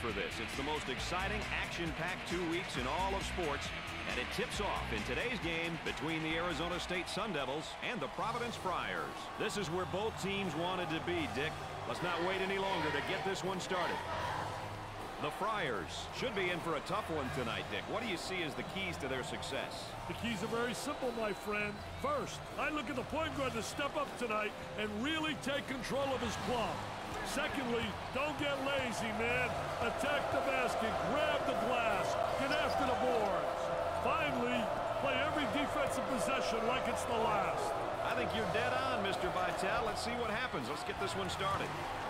for this. It's the most exciting, action-packed 2 weeks in all of sports, and it tips off in today's game between the Arizona State Sun Devils and the Providence Friars. This is where both teams wanted to be, Dick. Let's not wait any longer to get this one started. The Friars should be in for a tough one tonight, Dick. What do you see as the keys to their success? The keys are very simple, my friend. First, I look at the point guard to step up tonight and really take control of his club. Secondly, don't get lazy, man. Attack the basket, grab the glass, get after the boards. Finally, play every defensive possession like it's the last. I think you're dead on, Mr. Vitale. Let's see what happens. Let's get this one started.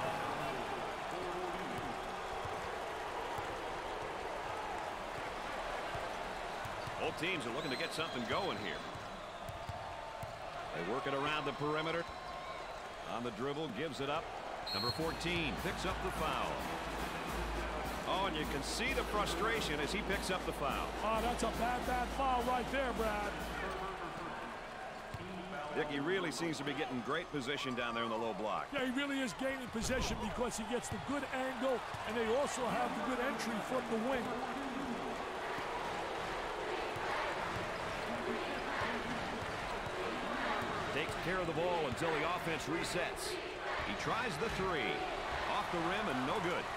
Both teams are looking to get something going here. They work it around the perimeter. On the dribble, gives it up. Number 14 picks up the foul. Oh, and you can see the frustration as he picks up the foul. Oh, that's a bad foul right there, Brad. Dick, he really seems to be getting great position down there in the low block. Yeah, he really is gaining possession because he gets the good angle, and they also have the good entry from the wing. Takes care of the ball until the offense resets. He tries the three. Off the rim and no good.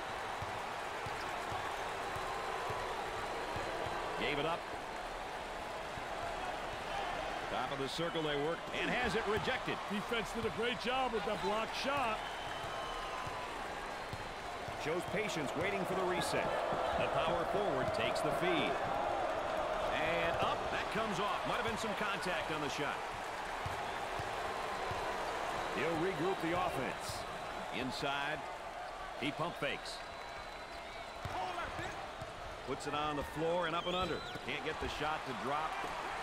Gave it up. Top of the circle they work and has it rejected. Defense did a great job with that blocked shot. Shows patience waiting for the reset. The power forward takes the feed. And up. That comes off. Might have been some contact on the shot. He'll regroup the offense. Inside, he pump fakes. Puts it on the floor and up and under. Can't get the shot to drop.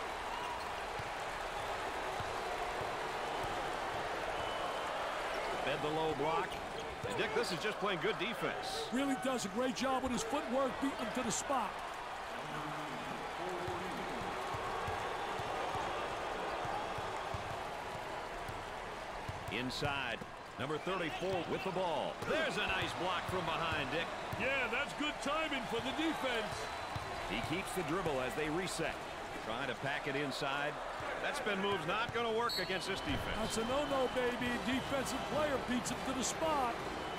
Fed the low block. And Dick, this is just playing good defense. Really does a great job with his footwork, beating him to the spot. Inside, number 34 with the ball. There's a nice block from behind, Dick. Yeah, that's good timing for the defense. He keeps the dribble as they reset. Trying to pack it inside. That spin move's not going to work against this defense. That's a no-no, baby. Defensive player beats him to the spot.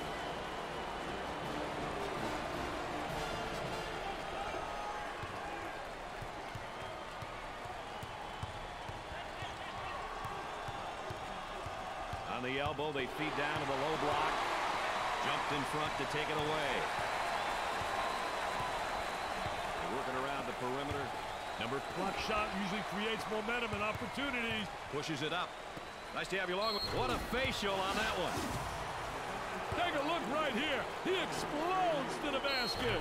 On the elbow, they feed down to the low block. Jumped in front to take it away. They're working around the perimeter. Number block shot usually creates momentum and opportunities. Pushes it up. Nice to have you along. What a facial on that one. Take a look right here. He explodes to the basket.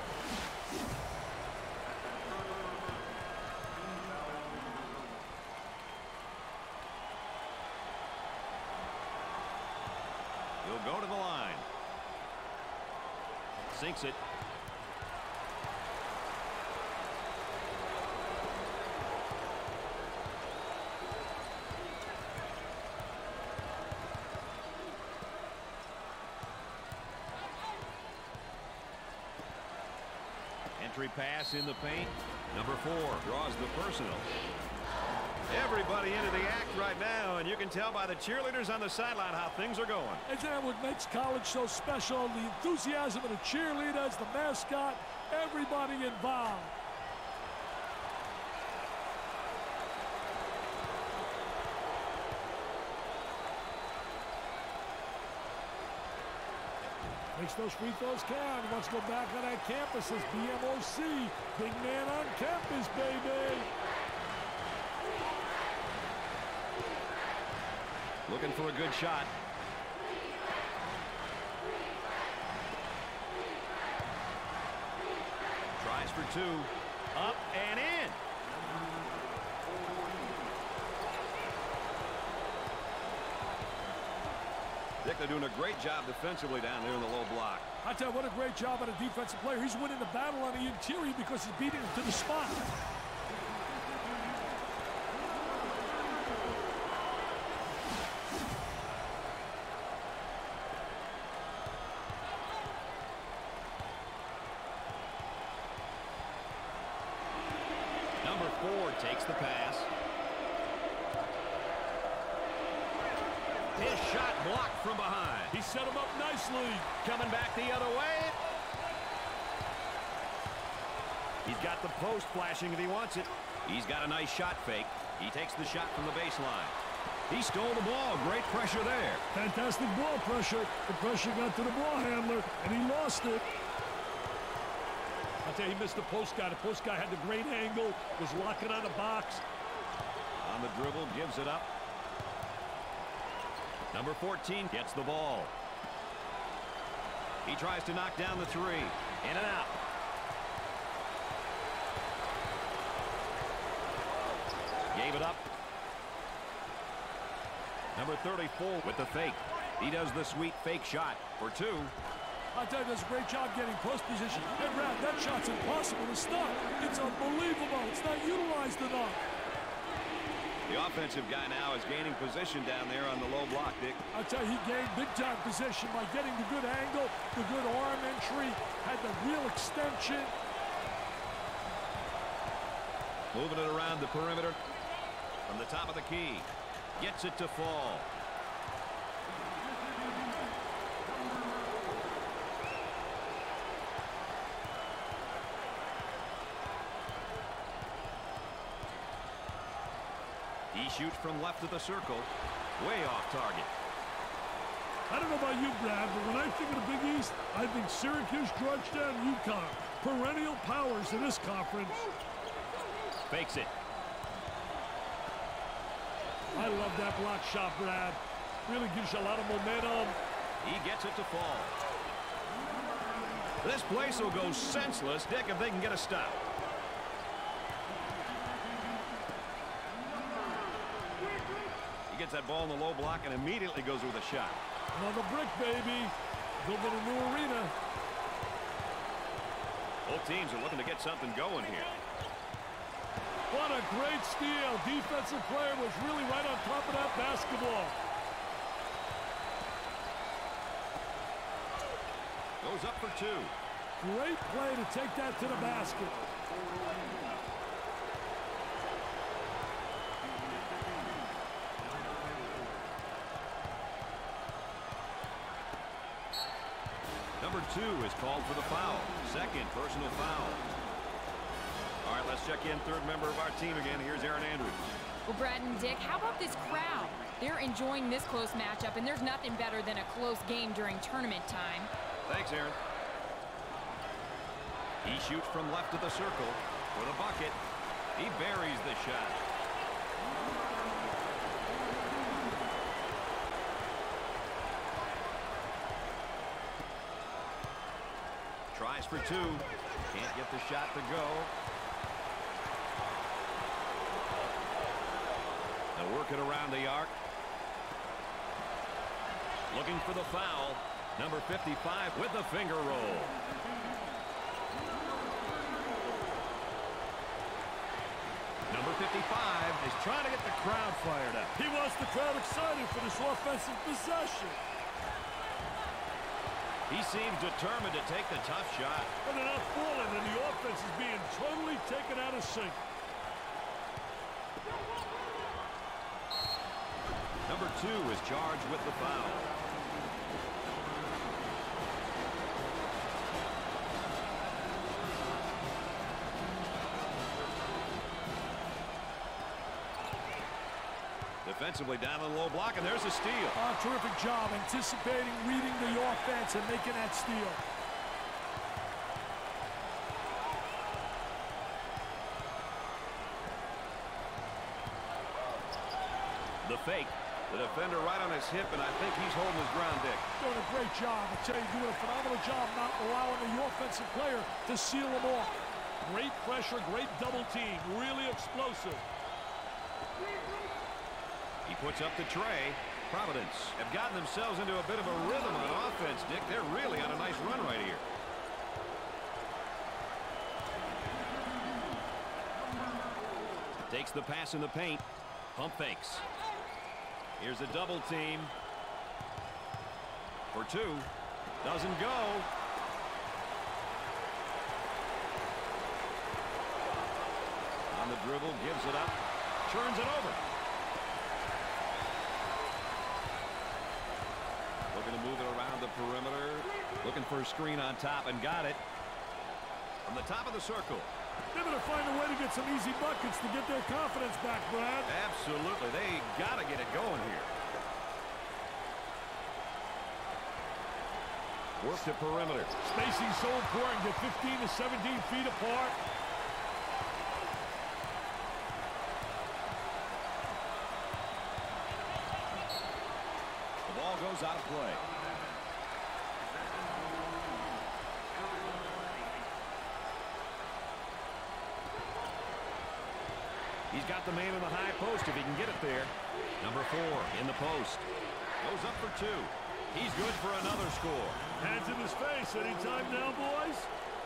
He'll go to the line. Sinks it. Entry pass in the paint. Number 4 draws the personal. Everybody into the act right now, and you can tell by the cheerleaders on the sideline how things are going. Isn't that what makes college so special? The enthusiasm of the cheerleaders, the mascot, everybody involved. Makes those free throws count. He wants to go back on that campus as BMOC. Big man on campus, baby. Looking for a good shot. Tries for 2. Up and in. Dick, they're doing a great job defensively down there in the low block. I tell you, what a great job on a defensive player. He's winning the battle on the interior because he's beating him to the spot. Ford takes the pass. His shot blocked from behind. He set him up nicely. Coming back the other way. He's got the post flashing if he wants it. He's got a nice shot fake. He takes the shot from the baseline. He stole the ball. Great pressure there. Fantastic ball pressure. The pressure got to the ball handler, and he lost it. I'll tell you, he missed the post guy. The post guy had the great angle, was locking on the box. On the dribble, gives it up. Number 14 gets the ball. He tries to knock down the three. In and out. Gave it up. Number 34 with the fake. He does the sweet fake shot for two. I tell you, does a great job getting post position. Hey, Brad, that shot's impossible to stop. It's unbelievable. It's not utilized enough. The offensive guy now is gaining position down there on the low block, Dick. I tell you, he gained big-time position by getting the good angle, the good arm entry, had the real extension. Moving it around the perimeter from the top of the key. Gets it to fall. He shoots from left of the circle. Way off target. I don't know about you, Brad, but when I think of the Big East, I think Syracuse, Georgetown, UConn. Perennial powers in this conference. Fakes it. I love that block shot, Brad. Really gives you a lot of momentum. He gets it to fall. This place will go senseless, Dick, if they can get a stop. He gets that ball in the low block and immediately goes with a shot. Another brick, baby. Building a new arena. Both teams are looking to get something going here. What a great steal. Defensive player was really right on top of that basketball. Goes up for two. Great play to take that to the basket. Number 2 is called for the foul. Second personal foul. All right, let's check in third member of our team again. Here's Erin Andrews. Well, Brad and Dick, how about this crowd? They're enjoying this close matchup, and there's nothing better than a close game during tournament time. Thanks, Erin. He shoots from left of the circle for the bucket. He buries the shot. Tries for two. Can't get the shot to go. They'll work it around the arc. Looking for the foul. Number 55 with the finger roll. Number 55 is trying to get the crowd fired up. He wants the crowd excited for this offensive possession. He seems determined to take the tough shot. But they're not falling, and the offense is being totally taken out of sync. Number 2 is charged with the foul. Defensively down on the low block, and there's a steal. Terrific job anticipating, reading the offense, and making that steal. The fake. The defender right on his hip, and I think he's holding his ground, Dick. Doing a great job. I tell you, doing a phenomenal job not allowing the offensive player to seal him off. Great pressure, great double team. Really explosive. He puts up the tray. Providence have gotten themselves into a bit of a rhythm on offense, Dick. They're really on a nice run right here. Takes the pass in the paint. Pump fakes. Here's a double team. For two. Doesn't go. On the the dribble, gives it up, turns it over. Looking to move it around the perimeter. Looking for a screen on top and got it. From the top of the circle. They're going to find a way to get some easy buckets to get their confidence back, Brad. Absolutely. They got to get it going here. Work the perimeter. Spacing so important. Get 15 to 17 feet apart. The ball goes out of play. He's got the man in the high post if he can get it there. Number 4 in the post. Goes up for 2. He's good for another score. Hands in his face. Any time now, boys?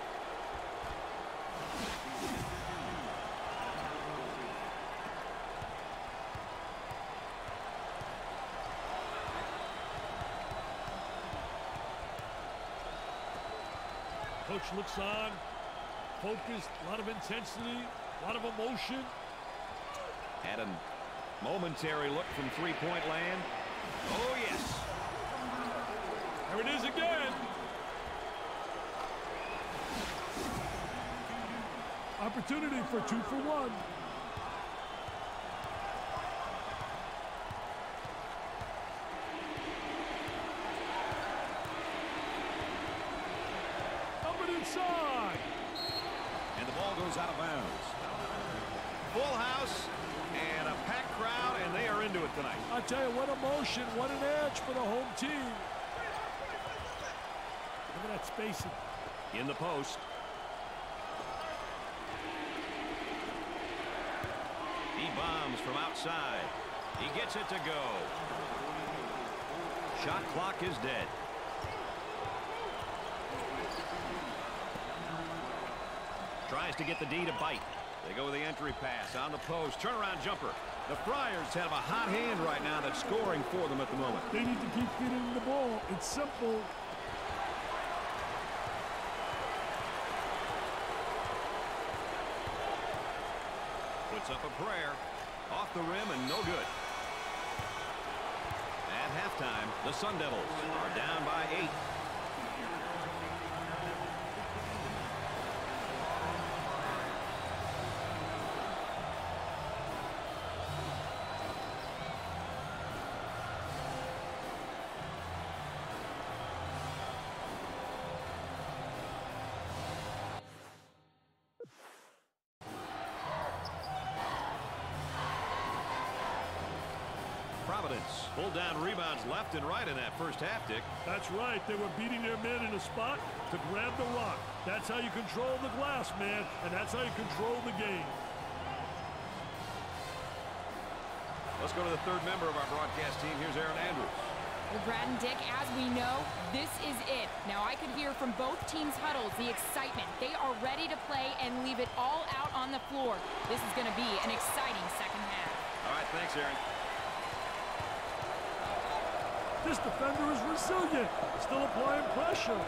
Coach looks on. Focused. A lot of intensity. A lot of emotion. Had a momentary look from three-point land. Oh, yes. There it is again. Opportunity for 2 for 1. Up and inside. And the ball goes out of bounds. Full house and a packed crowd, and they are into it tonight. I tell you, what emotion, what an edge for the home team. Look at that spacing. In the post. He bombs from outside. He gets it to go. Shot clock is dead. Tries to get the D to bite. They go with the entry pass on the post. Turnaround jumper. The Friars have a hot hand right now that's scoring for them at the moment. They need to keep feeding the ball. It's simple. Puts up a prayer. Off the rim and no good. At halftime, the Sun Devils are down by 8. Providence pulled down rebounds left and right in that first half, Dick. That's right. They were beating their men in a spot to grab the rock. That's how you control the glass, man, and that's how you control the game. Let's go to the third member of our broadcast team. Here's Aaron Andrews. Well, Brad and Dick, as we know, this is it. Now, I could hear from both teams' huddles the excitement. They are ready to play and leave it all out on the floor. This is going to be an exciting second half. All right, thanks, Aaron. This defender is resilient. Still applying pressure.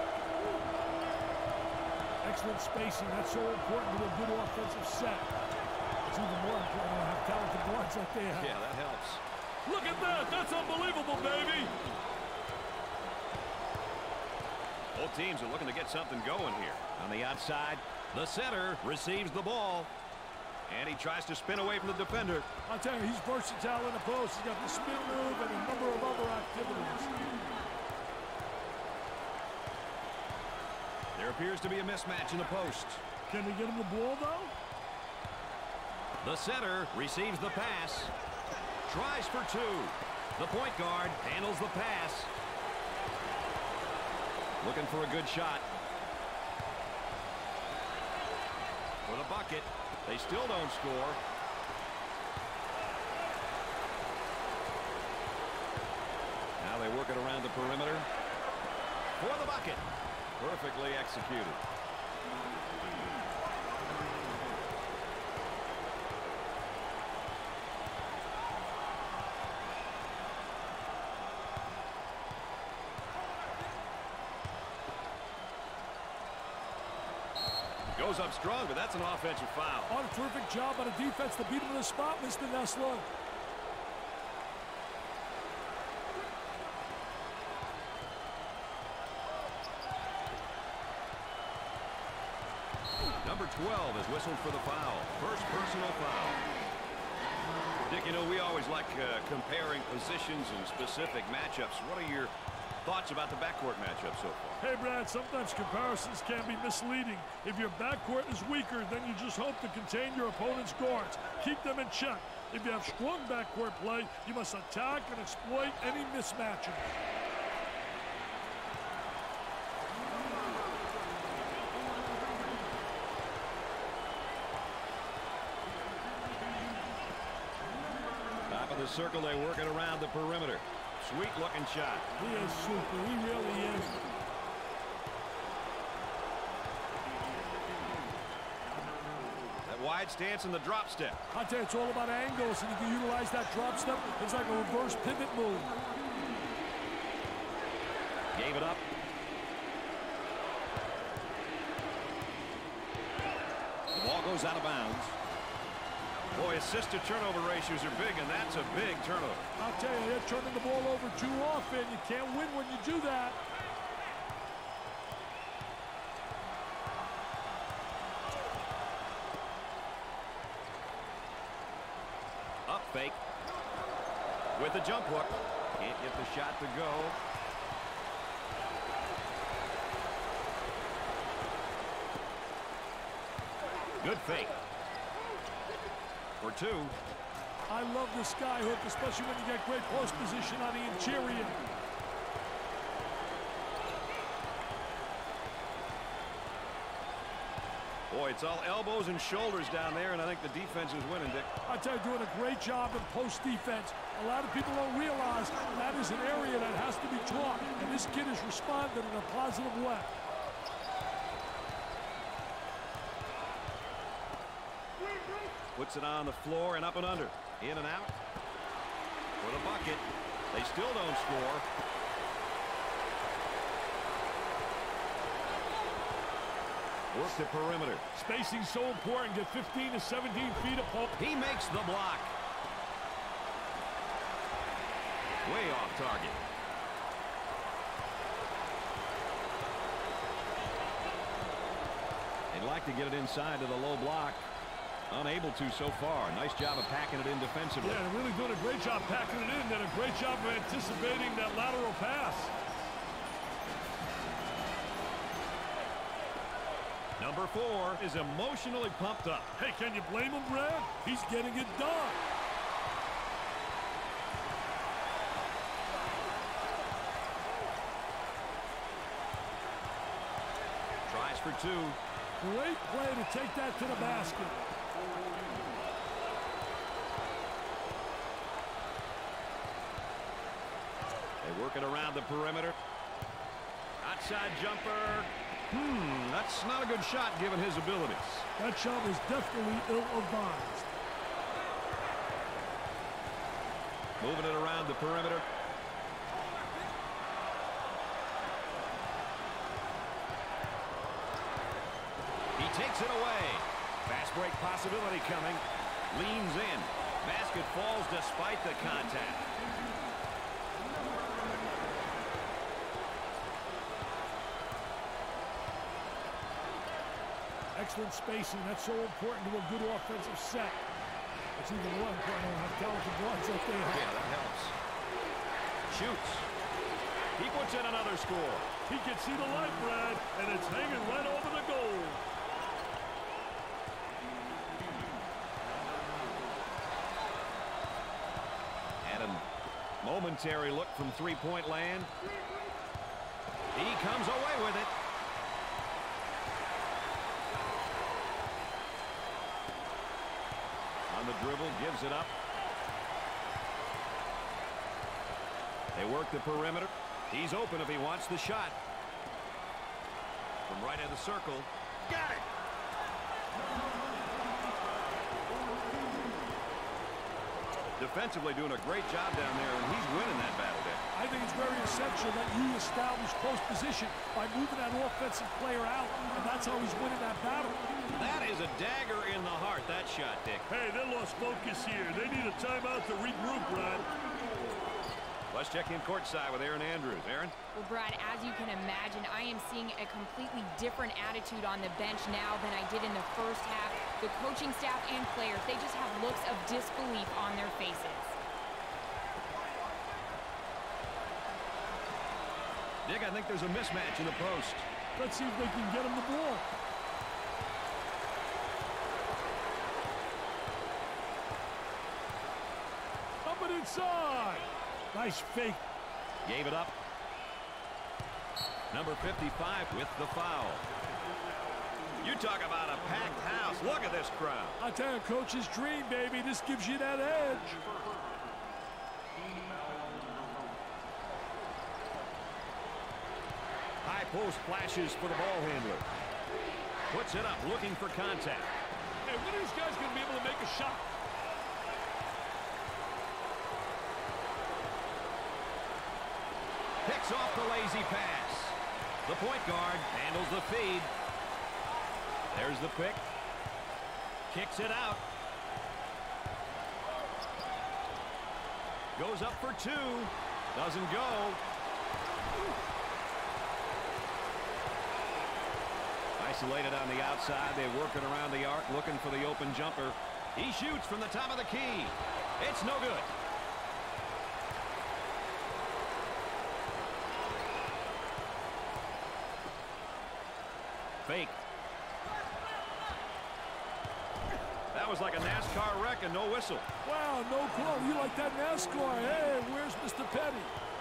Excellent spacing. That's so important to a good offensive set. It's even more important to have talented guards like they have. Yeah, that helps. Look at that. That's unbelievable, baby. Both teams are looking to get something going here. On the outside, the center receives the ball. And he tries to spin away from the defender. I'll tell you, he's versatile in the post. He's got the spin move and a number of other activities. There appears to be a mismatch in the post. Can they get him the ball, though? The center receives the pass. Tries for 2. The point guard handles the pass. Looking for a good shot. For the bucket. They still don't score. Now they work it around the perimeter. For the bucket. Perfectly executed. Goes up strong, but that's an offensive foul. On a terrific job by the defense to beat him in the spot, Mr. Nessler. Number 12 is whistled for the foul. First personal foul. Dick, you know, we always like comparing positions and specific matchups. What are your thoughts about the backcourt matchup so far? Hey, Brad, sometimes comparisons can be misleading. If your backcourt is weaker, then you just hope to contain your opponent's guards. Keep them in check. If you have strong backcourt play, you must attack and exploit any mismatches. Top of the circle, they work it around the perimeter. Sweet looking shot. He is super. He really is. That wide stance and the drop step. I tell you, it's all about angles, and you can utilize that drop step. It's like a reverse pivot move. Gave it up. The ball goes out of bounds. Boy, assist-to-turnover ratios are big, and that's a big turnover. I'll tell you, they're turning the ball over too often. You can't win when you do that. Up fake. With the jump hook. Can't get the shot to go. Good fake. For two. I love the sky hook, especially when you get great post position on the interior. Boy, it's all elbows and shoulders down there, and I think the defense is winning, Dick. I tell you, doing a great job in post defense. A lot of people don't realize that is an area that has to be taught, and this kid has responded in a positive way. Puts it on the floor and up and under. In and out. For the bucket. They still don't score. Work the perimeter. Spacing so important. Get 15 to 17 feet apart. He makes the block. Way off target. They'd like to get it inside to the low block. Unable to so far. Nice job of packing it in defensively. Yeah, they're really doing a great job packing it in. Did a great job of anticipating that lateral pass. Number 4 is emotionally pumped up. Hey, can you blame him, Brad? He's getting it done. Tries for two. Great play to take that to the basket. They work it around the perimeter. Outside jumper. That's not a good shot given his abilities. That shot was definitely ill-advised. Moving it around the perimeter. He takes it away. Fast break possibility coming. Leans in. Basket falls despite the contact. Excellent spacing. That's so important to a good offensive set. It's even more important to have talented guards like they have. Yeah, that helps. Shoots. He puts in another score. He can see the light, Brad, and it's hanging right over the goal. And a momentary look from three-point land. He comes away with it. On the dribble, gives it up. They work the perimeter. He's open if he wants the shot. From right in the circle. Got it! Defensively doing a great job down there, and he's winning that battle there. I think it's very essential that you establish close position by moving that offensive player out, and that's how he's winning that battle. That is a dagger in the heart, that shot, Dick. Hey, they lost focus here. They need a timeout to regroup, Brad. Let's check in courtside with Erin Andrews. Erin? Well, Brad, as you can imagine, I am seeing a completely different attitude on the bench now than I did in the first half. The coaching staff and players, they just have looks of disbelief on their faces. Dick, I think there's a mismatch in the post. Let's see if they can get him the ball. Up and inside. Nice fake. Gave it up. Number 55 with the foul. You talk about a packed house. Look at this crowd. I tell you, coach's dream, baby. This gives you that edge. High post flashes for the ball handler. Puts it up, looking for contact. Hey, when are these guys going to be able to make a shot? Picks off the lazy pass. The point guard handles the feed. There's the pick. Kicks it out. Goes up for two. Doesn't go. Isolated on the outside. They're working around the arc, looking for the open jumper. He shoots from the top of the key. It's no good. Fake. That was like a NASCAR wreck and no whistle. Wow, no call. You like that NASCAR? Hey, where's Mr. Petty?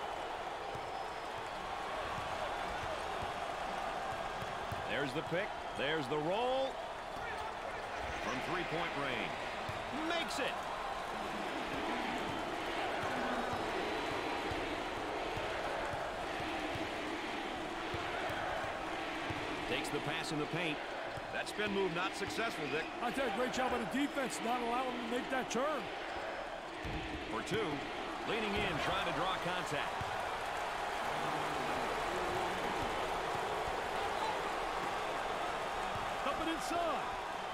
There's the pick. There's the roll. From three-point range. Makes it. Takes the pass in the paint. That spin move not successful, Dick. I tell you, great job on the defense, not allowing him to make that turn. For two. Leaning in, trying to draw contact. Up and inside.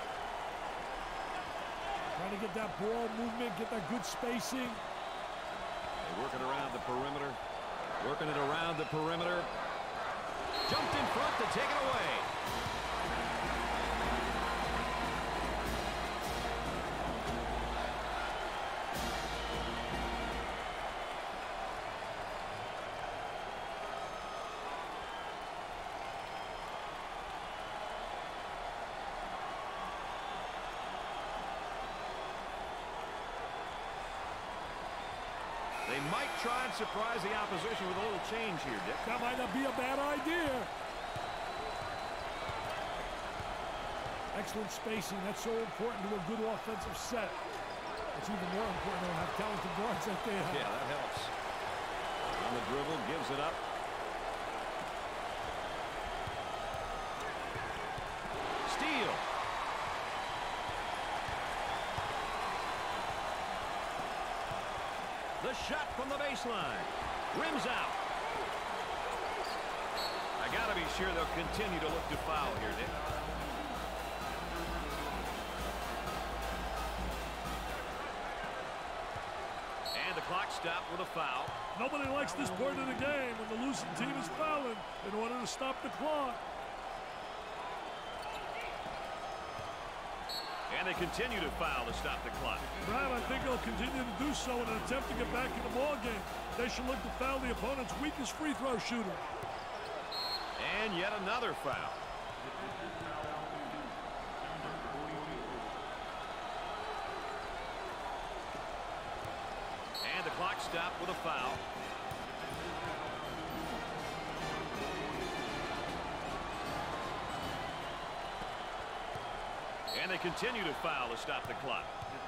Trying to get that ball movement, get that good spacing. They're working around the perimeter. Working it around the perimeter. Jumped in front to take it away. They might try and surprise the opposition with a little change here, Dick. That might not be a bad idea. Excellent spacing. That's so important to a good offensive set. It's even more important to have talented guards like they have. Yeah, that helps. On the dribble, gives it up. Steal. The shot from the baseline. Rims out. I got to be sure they'll continue to look to foul here, Dick. And the clock stopped with a foul. Nobody likes this point of the game when the losing team is fouling in order to stop the clock. And they continue to foul to stop the clock. Brad, I think they'll continue to do so in an attempt to get back in the ball game. They should look to foul the opponent's weakest free throw shooter. And yet another foul. And the clock stopped with a foul. And they continue to foul to stop the clock.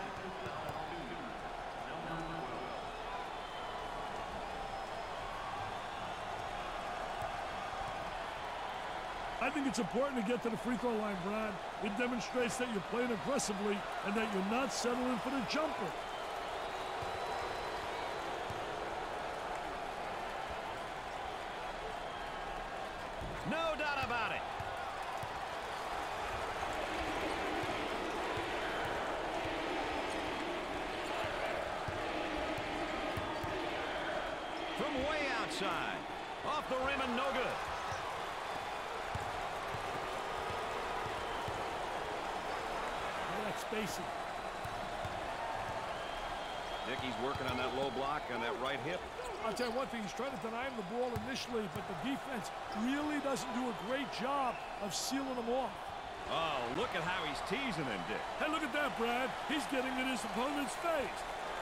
I think it's important to get to the free throw line, Brad. It demonstrates that you're playing aggressively and that you're not settling for the jumper. side. Off the rim and no good. That's spacing. Dickey's working on that low block on that right hip. I'll tell you one thing, he's trying to deny him the ball initially, but the defense really doesn't do a great job of sealing him off. Oh, look at how he's teasing him, Dick. Hey, look at that, Brad. He's getting in his opponent's face.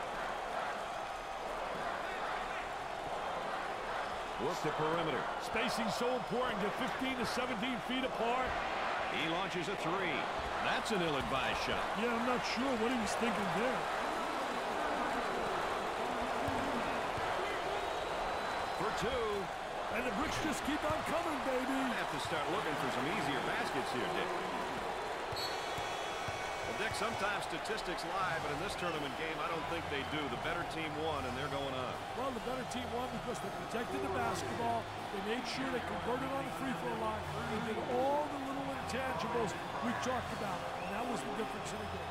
Work the perimeter. Spacing so important, get 15 to 17 feet apart. He launches a three. That's an ill-advised shot. Yeah, I'm not sure what he was thinking there. For two. And the bricks just keep on coming, baby. I have to start looking for some easier baskets here, Dick. Well, Dick, sometimes statistics lie, but in this tournament game, I don't think they do. The better team won, and they're going on. Well, the better team won because they protected the basketball. They made sure they converted on the free throw line. They did all the little intangibles we talked about, and that was the difference in the game.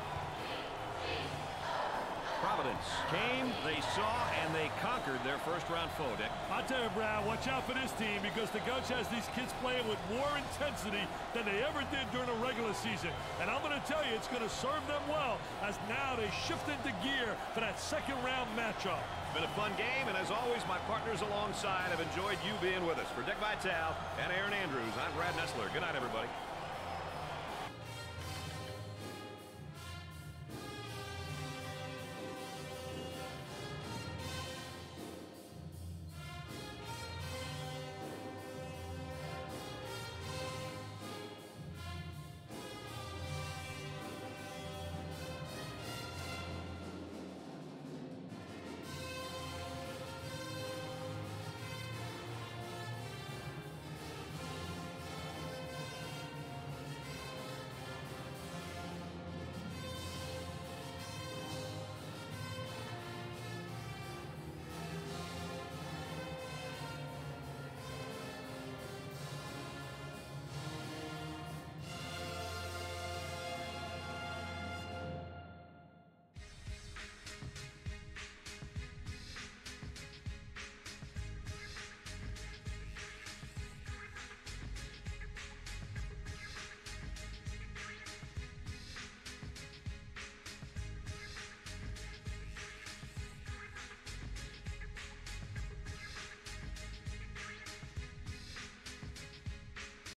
Providence came, they saw, and they conquered their first-round foe, Dick. I tell you, Brad, watch out for this team because the coach has these kids playing with more intensity than they ever did during the regular season. And I'm going to tell you, it's going to serve them well as now they shift into gear for that second-round matchup. It's been a fun game, and as always, my partners alongside have enjoyed you being with us. For Dick Vitale and Aaron Andrews, I'm Brad Nessler. Good night, everybody.